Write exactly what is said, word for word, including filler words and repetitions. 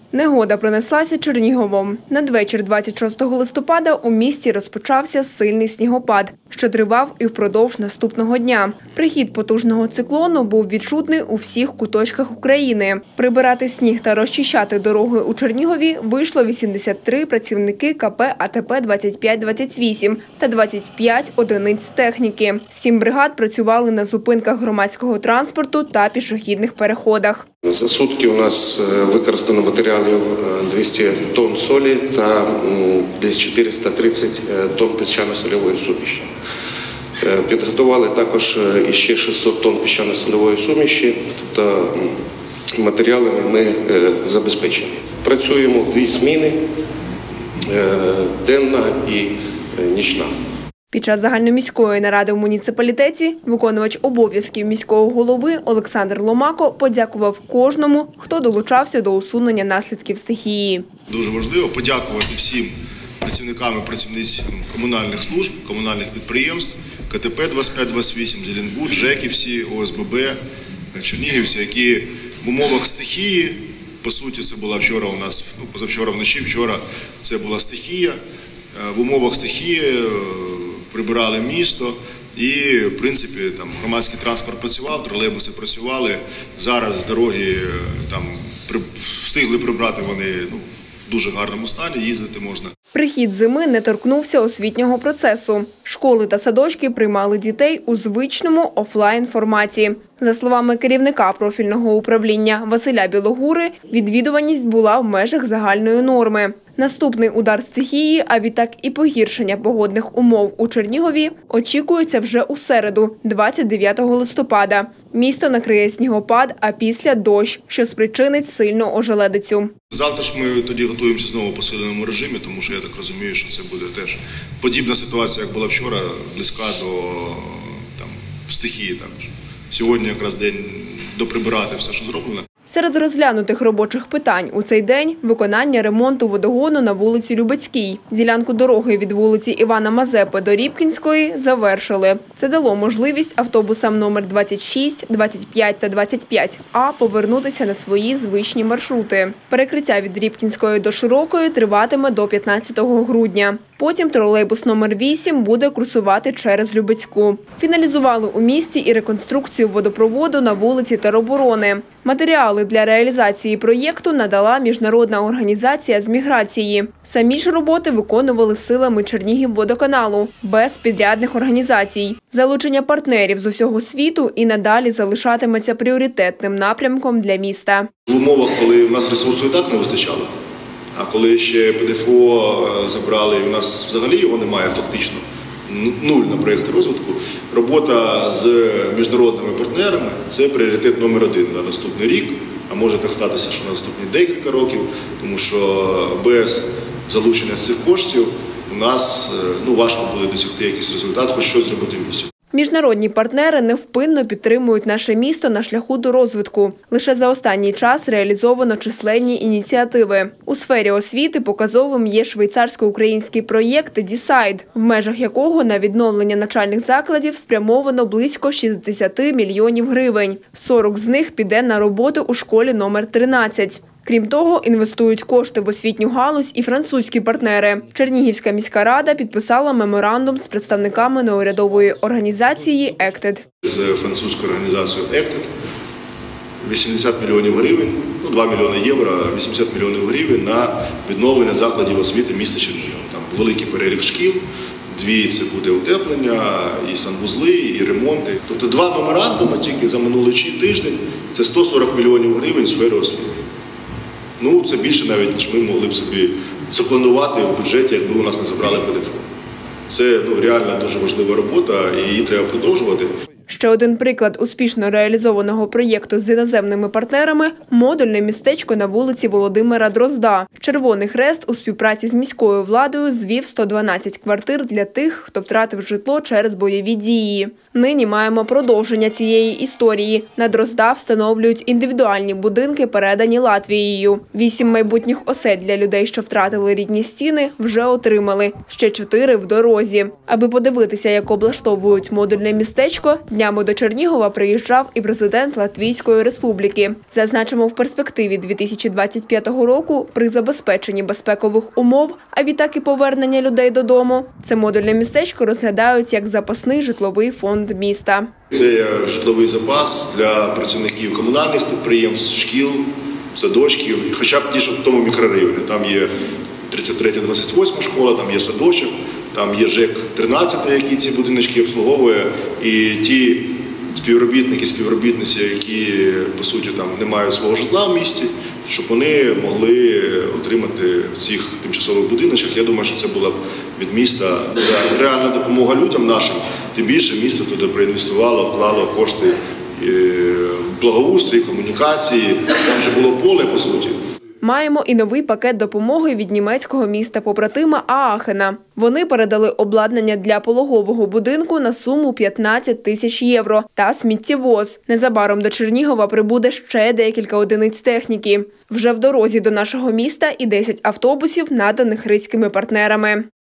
Негода пронеслася Черніговом. Надвечір двадцять шостого листопада у місті розпочався сильний снігопад, що тривав і впродовж наступного дня. Прихід потужного циклону був відчутний у всіх куточках України. Прибирати сніг та розчищати дороги у Чернігові вийшло вісімдесят три працівники ка пе а те пе двадцять п'ять двадцять вісім та двадцять п'ять одиниць техніки. Сім бригад працювали на зупинках громадського транспорту та пішохідних переходах. За сутки у нас використано матеріалів двісті тонн солі та десь чотириста тридцять тонн піщано-сольової суміші. Підготували також іще шістсот тонн піщано-сольової суміші, тобто матеріалами ми забезпечені. Працюємо в дві зміни – денна і нічна. Під час загальноміської наради в муніципалітеті виконувач обов'язків міського голови Олександр Ломако подякував кожному, хто долучався до усунення наслідків стихії. Дуже важливо подякувати всім працівникам і працівницям комунальних служб, комунальних підприємств, ка те пе двадцять п'ять двадцять вісім, Зеленбуд, ЖЕКи всі, о ес бе бе, чернігівці, які в умовах стихії, по суті, це була вчора у нас, ну, позавчора вночі, вчора це була стихія, в умовах стихії прибирали місто і, в принципі, там громадський транспорт працював, тролейбуси працювали. Зараз дороги там встигли прибрати вони ну, в дуже гарному стані, їздити можна. Прихід зими не торкнувся освітнього процесу. Школи та садочки приймали дітей у звичному офлайн-форматі. За словами керівника профільного управління Василя Білогури, відвідуваність була в межах загальної норми. Наступний удар стихії, а відтак і погіршення погодних умов у Чернігові, очікується вже у середу, двадцять дев'ятого листопада. Місто накриє снігопад, а після – дощ, що спричинить сильну ожеледицю. Завтра ж ми тоді готуємося знову в посиленому режимі, тому що я так розумію, що це буде теж подібна ситуація, як була вчора, близька до там, стихії також. Сьогодні якраз день доприбирати все, що зроблено. Серед розглянутих робочих питань у цей день – виконання ремонту водогону на вулиці Любецькій. Ділянку дороги від вулиці Івана Мазепи до Рібкінської завершили. Це дало можливість автобусам номер двадцять шість, двадцять п'ять та двадцять п'ять а повернутися на свої звичні маршрути. Перекриття від Рібкінської до Широкої триватиме до п'ятнадцятого грудня. Потім тролейбус номер вісім буде курсувати через Любецьку. Фіналізували у місті і реконструкцію водопроводу на вулиці Тероборони. Матеріали для реалізації проєкту надала Міжнародна організація з міграції. Самі ж роботи виконували силами Чернігівводоканалу, без підрядних організацій. Залучення партнерів з усього світу і надалі залишатиметься пріоритетним напрямком для міста. В умовах, коли в нас ресурсу і так не вистачало, а коли ще пе де еф о забрали, і у нас взагалі його немає фактично, нуль на проєкти розвитку, робота з міжнародними партнерами – це пріоритет номер один на наступний рік, а може так статися, що на наступні декілька років, тому що без залучення цих коштів у нас ну, важко буде досягти якийсь результат, хоч щось зробити в місті. Міжнародні партнери невпинно підтримують наше місто на шляху до розвитку. Лише за останній час реалізовано численні ініціативи. У сфері освіти показовим є швейцарсько-український проєкт «Дісайд», в межах якого на відновлення навчальних закладів спрямовано близько шістдесят мільйонів гривень. сорок з них піде на роботу у школі номер тринадцять. Крім того, інвестують кошти в освітню галузь і французькі партнери. Чернігівська міська рада підписала меморандум з представниками неурядової організації «Ектед». З французькою організацією «Ектед» вісімдесят мільйонів гривень, ну два мільйони євро, вісімдесят мільйонів гривень на відновлення закладів освіти міста Чернігова. Там великий перелік шкіл, дві це буде утеплення, і санвузли, і ремонти. Тобто два меморандуми тільки за минулий тиждень – це сто сорок мільйонів гривень в сфері освіти. Ну, це більше навіть, ніж ми могли б собі запланувати в бюджеті, якби у нас не забрали пе де еф о. Це ну, реально дуже важлива робота, і її треба продовжувати. Ще один приклад успішно реалізованого проєкту з іноземними партнерами – модульне містечко на вулиці Володимира Дрозда. Червоний Хрест у співпраці з міською владою звів сто дванадцять квартир для тих, хто втратив житло через бойові дії. Нині маємо продовження цієї історії. На Дрозда встановлюють індивідуальні будинки, передані Латвією. Вісім майбутніх осель для людей, що втратили рідні стіни, вже отримали. Ще чотири в дорозі. Аби подивитися, як облаштовують модульне містечко, Днями до Чернігова приїжджав і президент Латвійської Республіки. Зазначимо, в перспективі дві тисячі двадцять п'ятого року при забезпеченні безпекових умов, а відтак і повернення людей додому, це модульне містечко розглядають як запасний житловий фонд міста. Це житловий запас для працівників комунальних підприємств, шкіл, садочків, хоча б ті, що в тому мікрорайоні. Там є тридцять третя двадцять восьма школа, там є садочок, там є ЖЕК тринадцять, який ці будиночки обслуговує, і ті співробітники, співробітниці, які, по суті, там не мають свого житла в місті, щоб вони могли отримати в цих тимчасових будиночках. Я думаю, що це була б від міста реальна допомога людям нашим. Тим більше місто туди проінвестувало, вклало кошти в благоустрій, комунікації. Там вже було поле, по суті. Маємо і новий пакет допомоги від німецького міста-побратима Аахена. Вони передали обладнання для пологового будинку на суму п'ятнадцять тисяч євро та сміттєвоз. Незабаром до Чернігова прибуде ще декілька одиниць техніки. Вже в дорозі до нашого міста і десять автобусів, наданих ризькими партнерами.